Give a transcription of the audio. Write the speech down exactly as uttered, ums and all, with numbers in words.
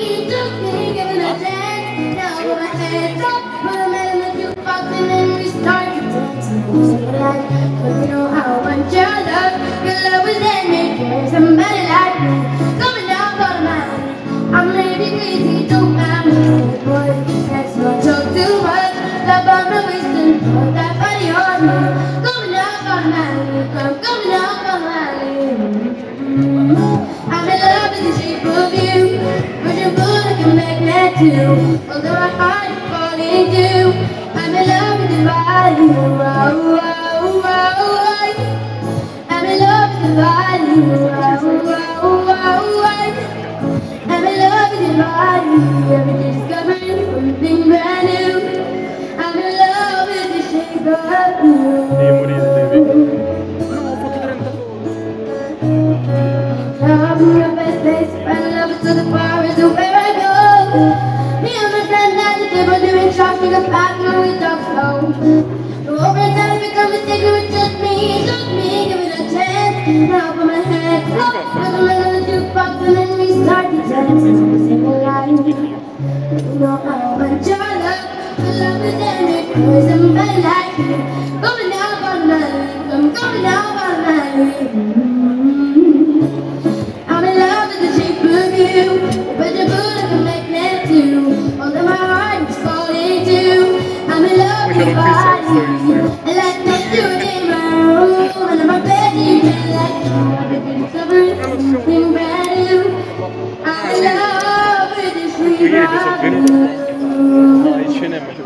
me, took me, giving a dance. Now I put my hands up, put them in the jukebox, and then we start to dance. And we sing it like, 'cause you know how much your love, your love was in me. There's somebody like me coming down for the mountain. I'm ready crazy, don't mind me, boy. That's not talk too much. Love on my waist and put that body on me. Coming down for the mountain, come coming down for the mountain. I'm in love with the shape of you, pushing pull like a magnet too. Although my heart is falling too, I'm in love with your body. Oh, oh, oh, oh, oh. I'm in love with your body. Oh, oh, oh, oh, oh. I'm in love with your body. Every day discovering something brand new. I'm in love with the shape of you. Love your best place, find love to the bar is where I go. Me and my friend at the table doing shots, we got back when we talk slow. So over time it becomes a secret with just me, just me, give it a chance. Now put my hands up, put them in the jukebox, and then we start to dance. And we sing a line. You know how much your love, your love is in me. There's somebody like you coming down for the night, I'm coming down for the night. I'm in love with the shape of you, but your booty can make me too. Although my heart is falling too, I'm in love with your body. I like to do it in my room, and in my bed you feel like you want to discover something brand new. I'm in love with the shape of you.